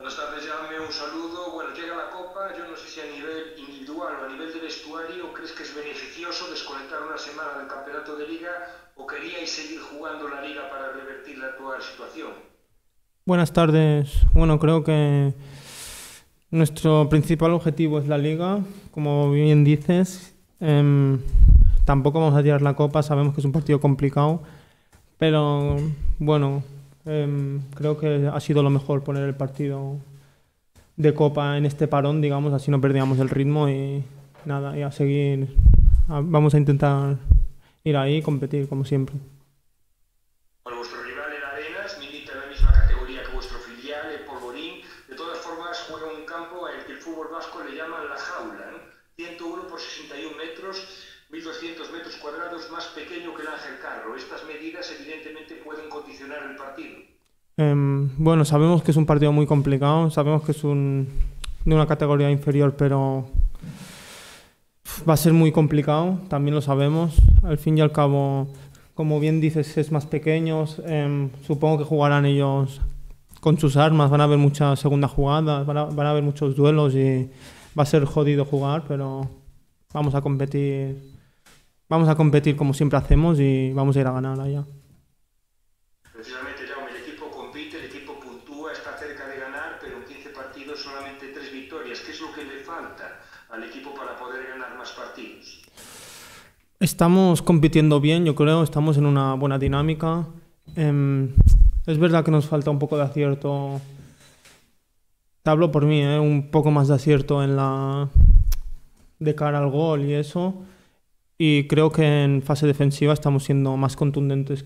Buenas tardes, Jaume, un saludo. Bueno, llega la Copa, yo no sé si a nivel individual o a nivel de vestuario crees que es beneficioso desconectar una semana del campeonato de Liga o queríais seguir jugando la Liga para revertir la actual situación. Buenas tardes. Bueno, creo que nuestro principal objetivo es la liga, como bien dices. Tampoco vamos a tirar la copa, sabemos que es un partido complicado, pero bueno, creo que ha sido lo mejor poner el partido de copa en este parón, digamos, así no perdíamos el ritmo y nada, y a seguir. Vamos a intentar ir ahí y competir como siempre. Bueno, vuestro rival en Arenas milita en la misma categoría que vuestro filial, el Polvorín. De todas formas, juega en un campo en el que el fútbol vasco le llaman la jaula, ¿no? 101 por 61 metros, 1.200 metros cuadrados, más pequeño que el Ángel Carro. Estas medidas evidentemente pueden condicionar el partido. Bueno, sabemos que es un partido muy complicado, sabemos que es de una categoría inferior, pero va a ser muy complicado, también lo sabemos. Al fin y al cabo, como bien dices, es más pequeños. Supongo que jugarán ellos con sus armas, van a haber muchas segundas jugadas, van a haber muchos duelos y va a ser jodido jugar, pero vamos a competir, vamos a competir como siempre hacemos y vamos a ir a ganar allá. Precisamente, Jaume, el equipo compite, el equipo puntúa, está cerca de ganar, pero en 15 partidos solamente 3 victorias. ¿Qué es lo que le falta al equipo para poder ganar más partidos? Estamos compitiendo bien, yo creo, estamos en una buena dinámica. Es verdad que nos falta un poco de acierto. Te hablo por mí, un poco más de acierto de cara al gol y eso. Y creo que en fase defensiva estamos siendo más contundentes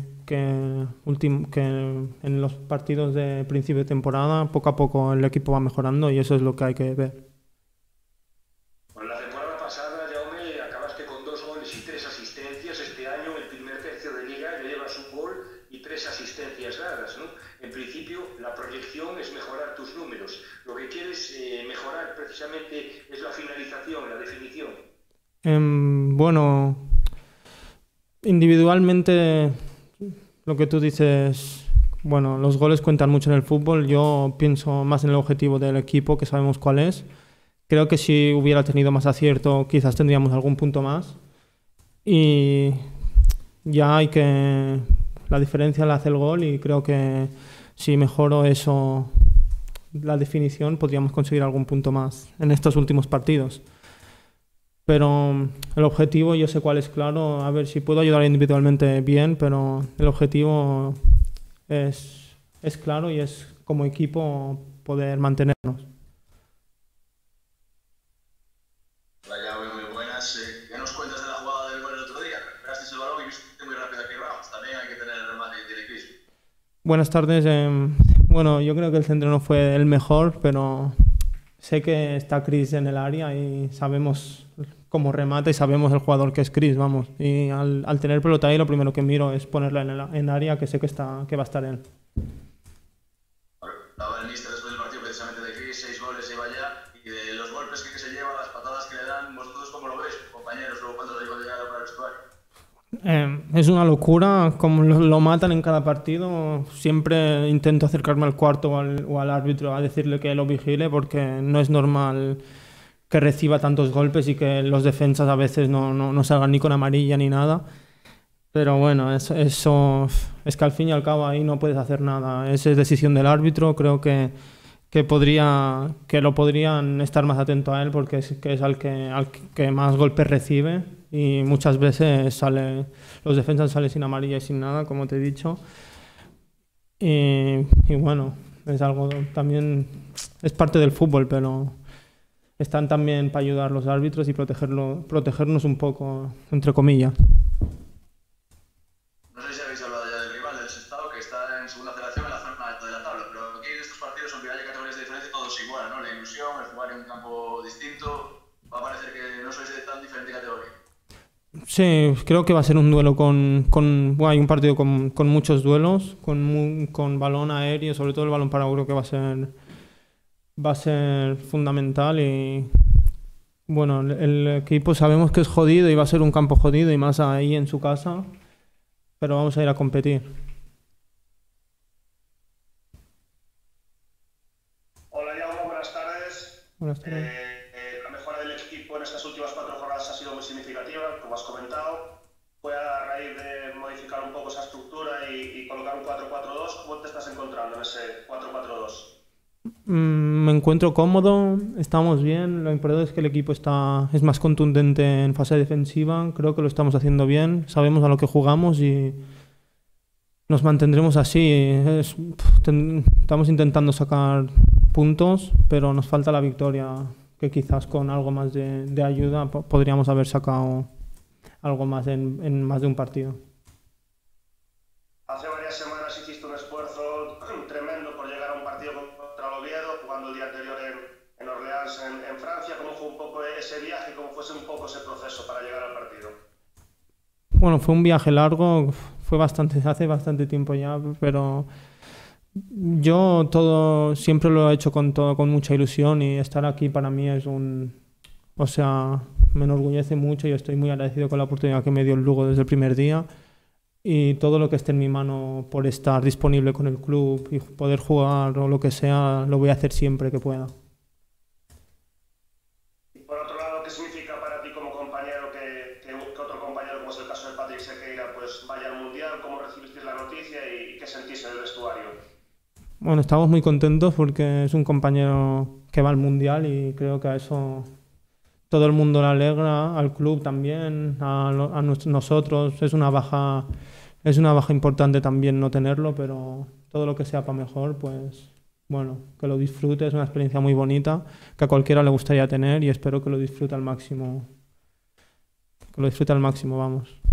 que en los partidos de principio de temporada. Poco a poco el equipo va mejorando y eso es lo que hay que ver. Bueno, la temporada pasada, Jaume, acabaste con 2 goles y 3 asistencias. Este año, en el primer tercio de Liga, ya llevas un gol y 3 asistencias dadas, ¿no? En principio, la proyección es mejorar tus números. Lo que quieres mejorar precisamente es la finalización, la definición. Bueno, individualmente lo que tú dices, bueno, los goles cuentan mucho en el fútbol. Yo pienso más en el objetivo del equipo, que sabemos cuál es. Creo que si hubiera tenido más acierto, quizás tendríamos algún punto más. Y ya hay que... La diferencia la hace el gol y creo que si mejoro eso, la definición, podríamos conseguir algún punto más en estos últimos partidos. Pero el objetivo yo sé cuál es, claro. A ver si puedo ayudar individualmente bien, pero el objetivo es claro y es como equipo poder mantenernos. Vaya, muy buenas. ¿Qué nos cuentas de la jugada del gol el otro día? Recuperaste el balón y viste muy rápido aquí abajo. También hay que tener el remate y tiene Cris. Buenas tardes. Bueno, yo creo que el centro no fue el mejor, pero sé que está Chris en el área y sabemos cómo remata y sabemos el jugador que es Chris, vamos. Y al tener pelota ahí, lo primero que miro es ponerla en área, que sé que va a estar él. Hablaba el míster después del partido precisamente de Cris, 6 goles lleva ya, y de los golpes que se lleva, las patadas que le dan. ¿Vosotros cómo lo veis, compañeros, luego cuando lo digo llegar para el vestuario? Es una locura como lo matan en cada partido. Siempre intento acercarme al cuarto o al árbitro a decirle que lo vigile, porque no es normal que reciba tantos golpes y que los defensas a veces no salgan ni con amarilla ni nada. Pero bueno, eso es que al fin y al cabo ahí no puedes hacer nada. Esa es decisión del árbitro. Creo que lo podrían estar más atento a él, porque es al que más golpes recibe y muchas veces los defensas salen sin amarilla y sin nada, como te he dicho. Y bueno, es algo también, es parte del fútbol, pero están también para ayudar los árbitros y protegernos un poco, entre comillas. No sé si habéis hablado ya del rival, del Sestao, que está en segunda federación en la zona alta de la tabla, pero aquí en estos partidos, aunque haya categorías de diferencia, todos igual, ¿no? La ilusión, el jugar en un campo distinto, va a parecer que no sois de tan diferente categoría. Sí, creo que va a ser un duelo bueno, hay un partido con muchos duelos, con balón aéreo, sobre todo el balón parado. Creo que va a ser fundamental. Y bueno, el equipo sabemos que es jodido y va a ser un campo jodido, y más ahí en su casa, pero vamos a ir a competir. Buenas tardes. La mejora del equipo en estas últimas 4 jornadas ha sido muy significativa, como has comentado. Fue a raíz de modificar un poco esa estructura y colocar un 4-4-2. ¿Cómo te estás encontrando en ese 4-4-2? Me encuentro cómodo, estamos bien. Lo importante es que el equipo es más contundente en fase defensiva. Creo que lo estamos haciendo bien. Sabemos a lo que jugamos y nos mantendremos así. Estamos intentando sacar puntos, pero nos falta la victoria, que quizás con algo más de ayuda podríamos haber sacado algo más en más de un partido. Hace varias semanas hiciste un esfuerzo tremendo por llegar a un partido contra el Oviedo, jugando el día anterior en Orleans, en Francia. ¿Cómo fue un poco ese viaje? ¿Cómo fue un poco ese proceso para llegar al partido? Bueno, fue un viaje largo, hace bastante tiempo ya, pero yo todo siempre lo he hecho con mucha ilusión, y estar aquí para mí me enorgullece mucho y estoy muy agradecido con la oportunidad que me dio el Lugo desde el primer día, y todo lo que esté en mi mano por estar disponible con el club y poder jugar o lo que sea, lo voy a hacer siempre que pueda. Y por otro lado, ¿qué significa para ti como compañero que otro compañero, como es el caso de Patrick Sequeira, pues vaya al Mundial? ¿Cómo recibisteis la noticia y qué sentís en el vestuario? Bueno, estamos muy contentos porque es un compañero que va al Mundial, y creo que a eso todo el mundo le alegra, al club también, a nosotros. Es una baja importante también no tenerlo, pero todo lo que sea para mejor, pues bueno, que lo disfrute. Es una experiencia muy bonita que a cualquiera le gustaría tener, y espero que lo disfrute al máximo. Que lo disfrute al máximo, vamos.